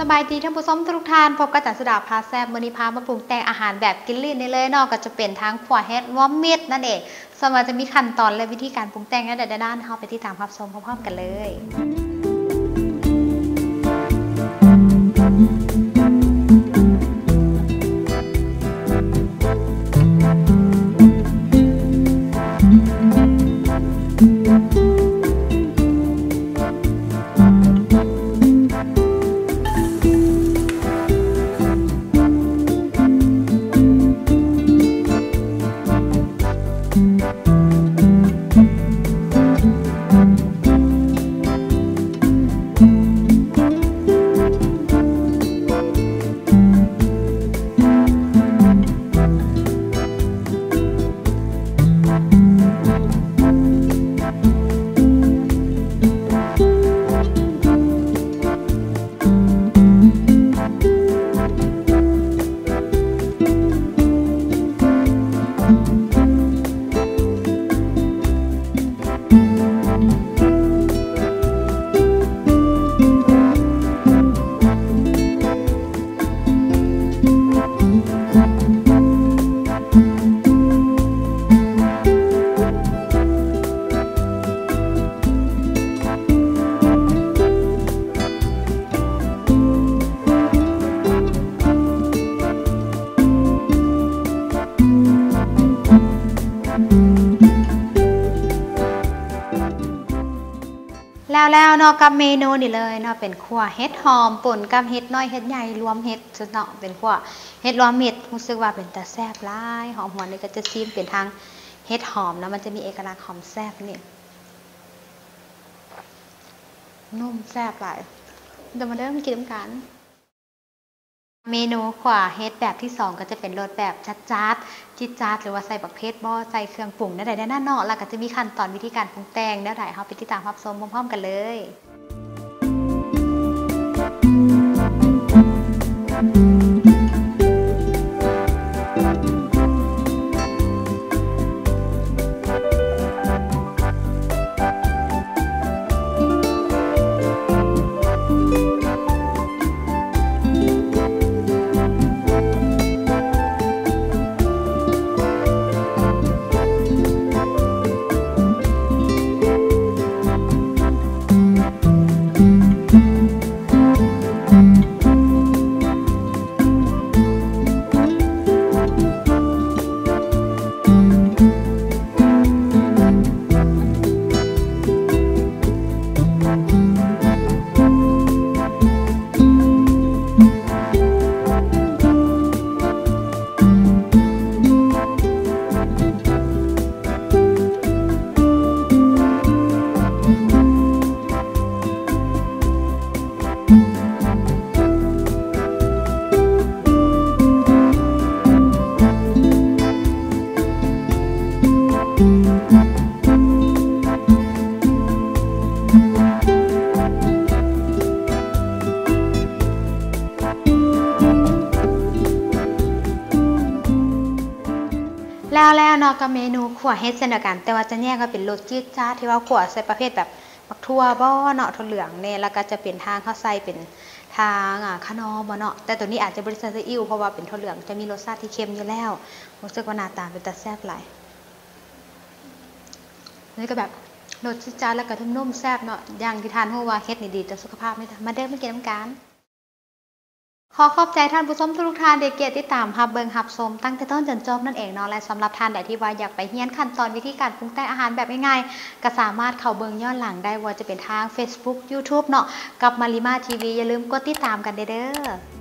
บายดีท่านผู้ชมทุกท่านพบกับจันสุดาพาแซ่บมื้อนี้พามาปรุงแต่งอาหารแบบกินลิ้นได้เลยเนาะก็จะเป็นทั้งขั่วเห็ดรวมมิตรนั่นเองสมมติจะมีขั้นตอนและวิธีการปรุงแต่งนั่นเดี๋ยวด้านเฮาไปที่ตามรับชมพร้อมๆกันเลยแล้วเนาะกับเมนูนี่เลยเนาะเป็นขั่วเห็ดหอมป่นกับเห็ดน้อยเห็ดใหญ่รวมเห็ดเนาะเป็นขั่วเห็ดรวมเม็ดรู้สึกว่าเป็นตาแซ่บหลายหอมหวานนี่ก็จะซีมเป็นทางเห็ดหอมนะมันจะมีเอกลักษณ์หอมแซ่บนี่นุ่มแซ่บหลายเดี๋ยวมาเริ่มกินกันเมนูขั่วเห็ดแบบที่2ก็จะเป็นรสแบบจัดจิ๊ดจ๊าดหรือว่าใส่บักเพชรบ่ใส่เครื่องปรุงได้ได้นั่นเนาะแล้วก็จะมีขั้นตอนวิธีการปรุงแต่งได้ได้เฮาไปติดตามรับชมพร้อมๆกันเลยแล้วเนาะกับเมนูขั่วเห็ดเช่นเดียวกันแต่ว่าจะแยกก็เป็นรสจี๊ดจ๊าดที่ว่าขั่วใส่ประเภทแบบบักทั่วบ่เนาะถั่วเหลืองเนี่ยแล้วก็จะเป็นทางข้าวไส้เป็นทางขนมบ่เนาะแต่ตัวนี้อาจจะบริษัทซีอิ๊วเพราะว่าเป็นถั่วเหลืองจะมีรสชาติที่เค็มอยู่แล้วรู้สึกว่าหน้าตาเป็นตาแซ่บหลายนี่ก็แบบรสจี๊ดจ๊าดแล้วก็นุ่มแซ่บเนาะอย่างที่ทานหัวว่าเห็ดนี่ดีต่อสุขภาพไม่มาเด้อมากินน้ำกันขอขอบใจท่านผู้ชมทุกท่านที่เกียรติตามฮับเบิงฮับชมตั้งแต่ต้นจนจบนั่นเองเนาะและสำหรับท่านใดที่ว่าอยากไปเฮียนขั้นตอนวิธีการปรุงแต่งอาหารแบบง่ายๆก็สามารถเข้าเบิงย้อนหลังได้ว่าจะเป็นทาง Facebook YouTube เนาะกับมาริมาทีวีอย่าลืมกดติดตามกันเด้อ